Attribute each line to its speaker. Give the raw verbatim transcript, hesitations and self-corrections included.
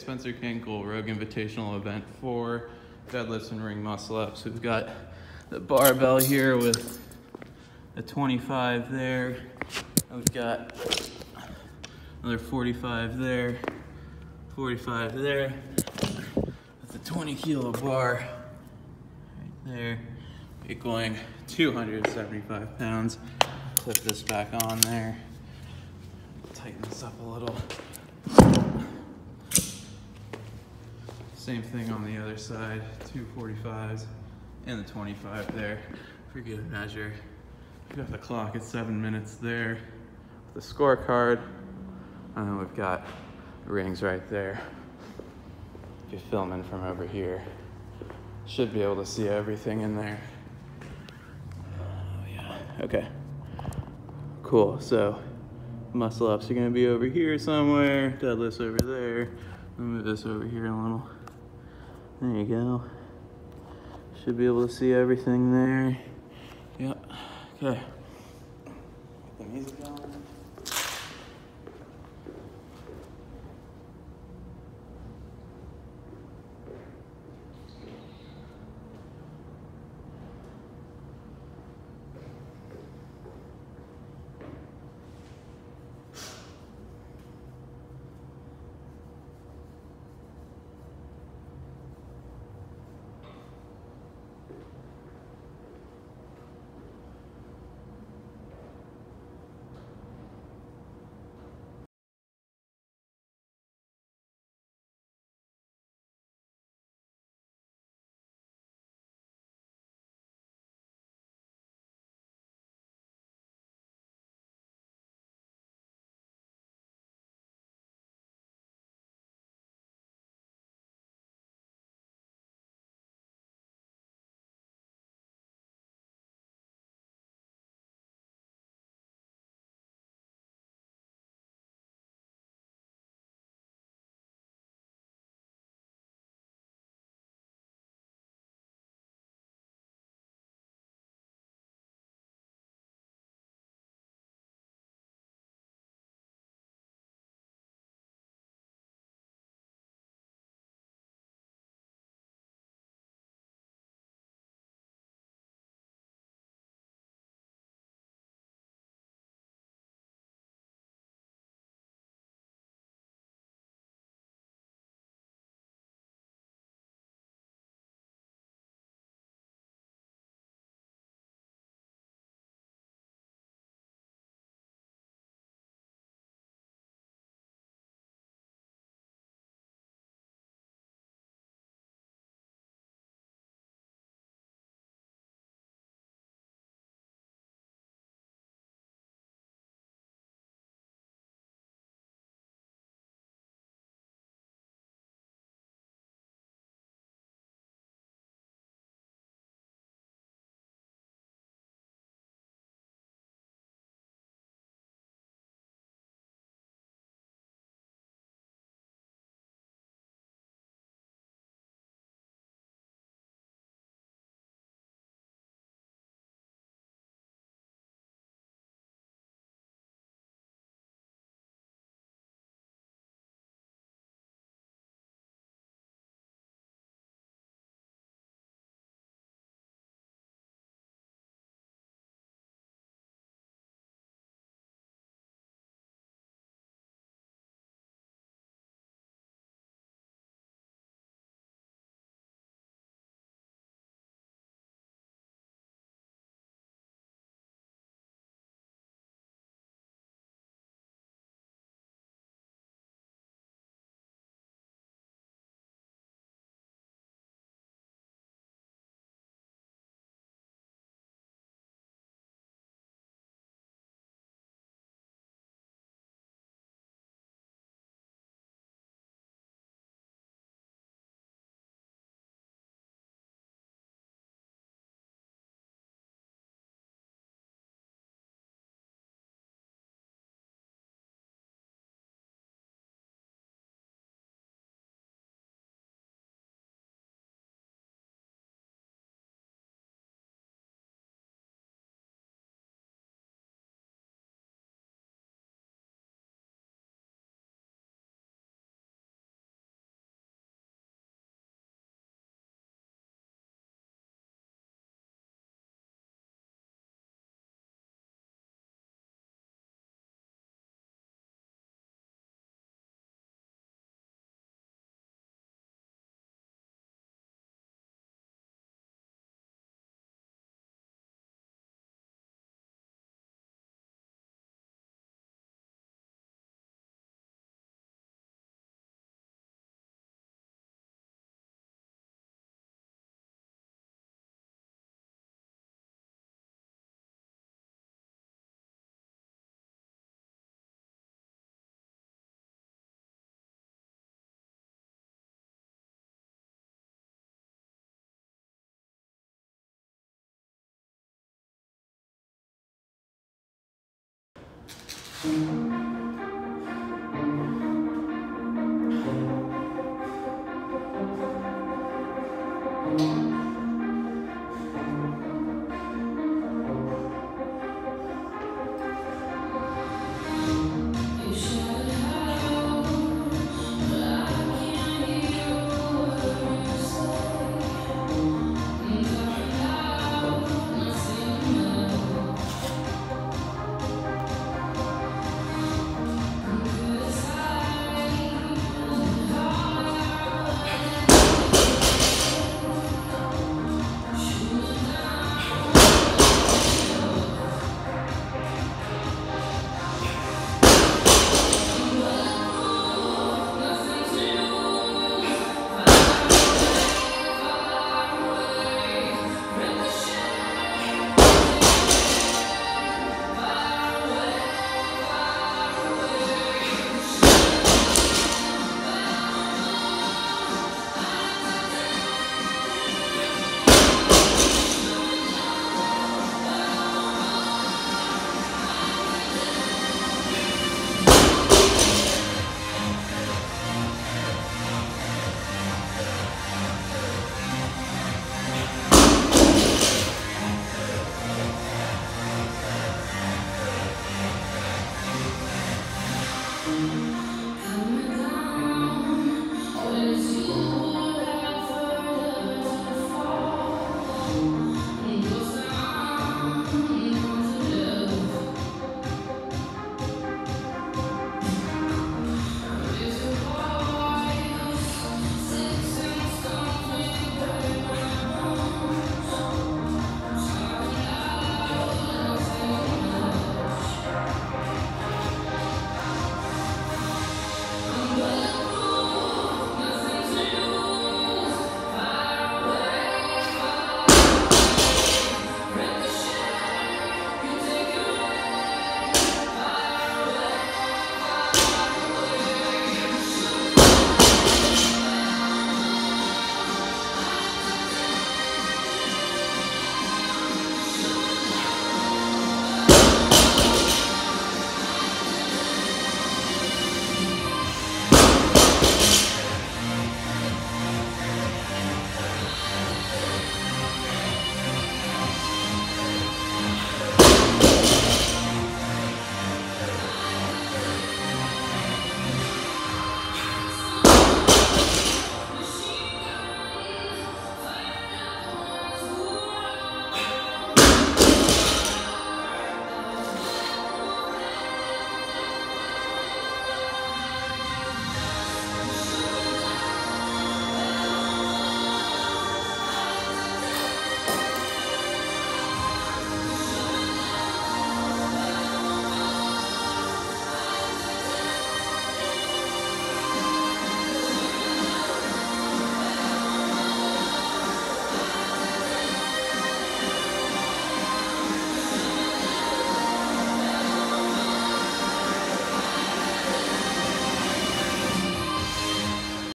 Speaker 1: Spencer Kinkle Rogue Invitational Event four, deadlifts and ring muscle ups. We've got the barbell here with a twenty-five there. We've got another forty-five there, forty-five there, with a twenty kilo bar right there, equaling two hundred seventy-five pounds. Clip this back on there, tighten this up a little. Same thing on the other side, two forty-fives and the twenty-five there for good measure. We've got the clock at seven minutes there, the scorecard, and then we've got rings right there. If you're filming from over here, should be able to see everything in there. Oh yeah, okay. Cool, so muscle ups are gonna be over here somewhere, deadlifts over there. I'll move this over here a little. There you go. Should be able to see everything there. Yep, okay. Get the music going. Thank you.